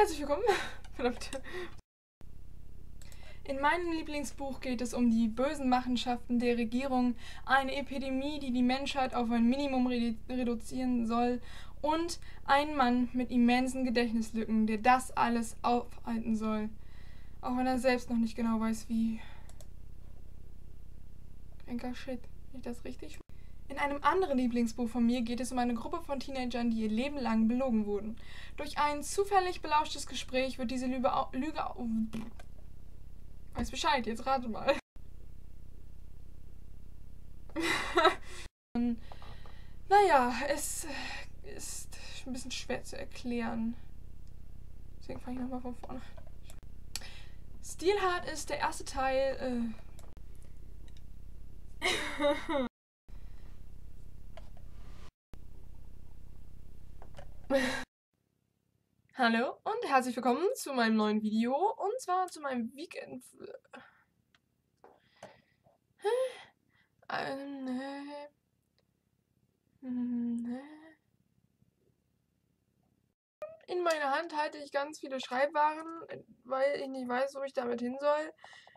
herzlich willkommen. Verdammt. In meinem Lieblingsbuch geht es um die bösen Machenschaften der Regierung, eine Epidemie, die die Menschheit auf ein Minimum reduzieren soll, und einen Mann mit immensen Gedächtnislücken, der das alles aufhalten soll. Auch wenn er selbst noch nicht genau weiß, wie. Kränker Shit. Ist das richtig? In einem anderen Lieblingsbuch von mir geht es um eine Gruppe von Teenagern, die ihr Leben lang belogen wurden. Durch ein zufällig belauschtes Gespräch wird diese Lüge weiß Bescheid, jetzt rate mal. Naja, es ist ein bisschen schwer zu erklären. Deswegen fange ich nochmal von vorne. Steelheart ist der erste Teil. Hallo und herzlich willkommen zu meinem neuen Video. Und zwar zu meinem Weekend. In meiner Hand halte ich ganz viele Schreibwaren, weil ich nicht weiß, wo ich damit hin soll.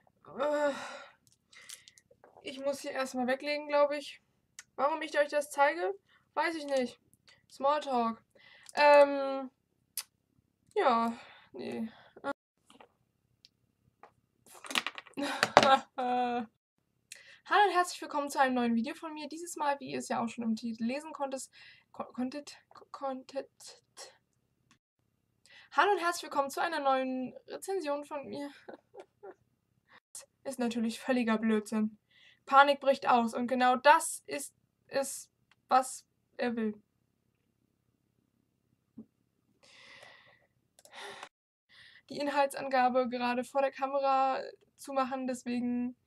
Ich muss hier erstmal weglegen, glaube ich. Warum ich euch das zeige, weiß ich nicht. Smalltalk. Ja, nee. Hallo und herzlich willkommen zu einem neuen Video von mir. Dieses Mal, wie ihr es ja auch schon im Titel lesen konntet. Hallo und herzlich willkommen zu einer neuen Rezension von mir. Ist natürlich völliger Blödsinn. Panik bricht aus und genau das ist es, was er will. Die Inhaltsangabe gerade vor der Kamera zu machen, deswegen